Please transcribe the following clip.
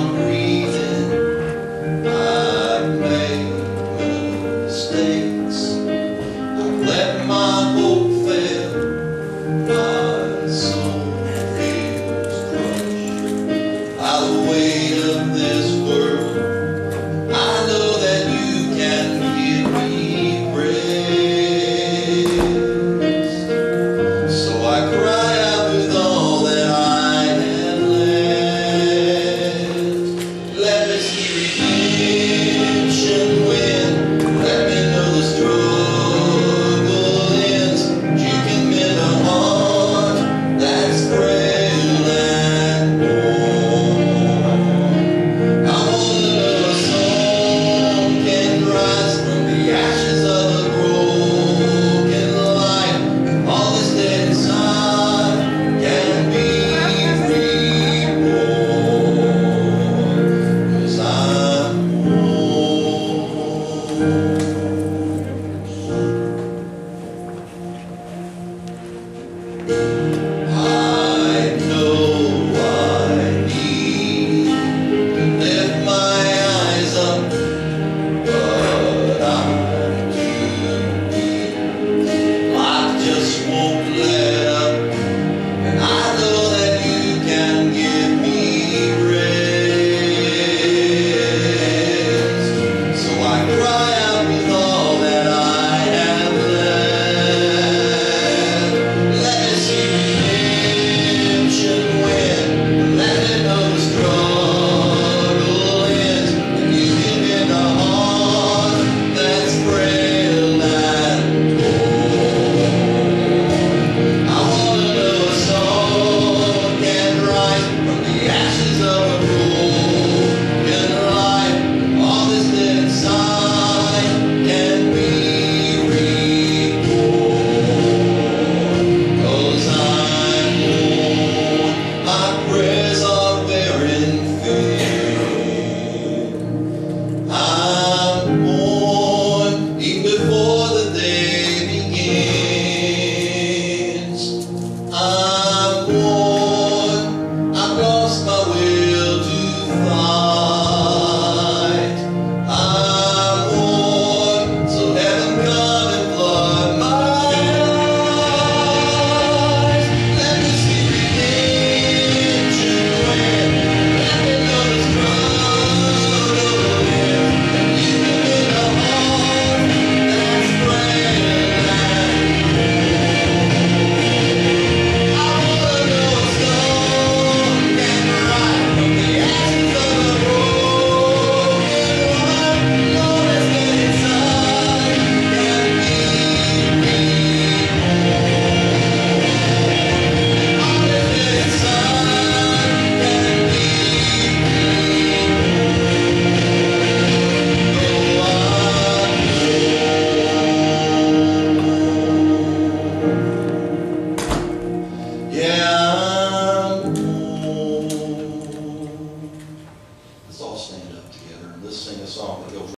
on breathing. I've made mistakes. I've let my hope fail. My soul feels crushed by the weight of this world. I know that you can give me grace. So I cry out with all that I have left. Let me see redemption win. Let me know the struggle ends. You can mend a heart that's frail and worn. I wanna know a song can rise from the ashes of a broken life. All that's dead inside can be reborn. 'Cause I'm born. I know I need to lift my eyes up, but I'm too weak. Life just won't let up, and I know that you can give me grace. So I cry out with all that I have left. Let me see redemption win. Let me know the struggle ends. And you can mend a heart that's frail and torn. I wanna know a song can rise from the ashes of a broken life. All that's dead inside can be reborn. 'Cause I'm born. My prayers are bearing fruit. I'm born even before the day begins. I'm born. I've lost my will to fight. I'm born. So heaven come and flood my eyes. Let me see redemption win. Let me know the struggle ends. And you can mend a heart that's frail and I wanna know a song can rise from the ashes of a broken life. All that's dead inside can be reborn. All that's dead inside can be reborn. Yeah. Let's all stand up together and let's sing a song that goes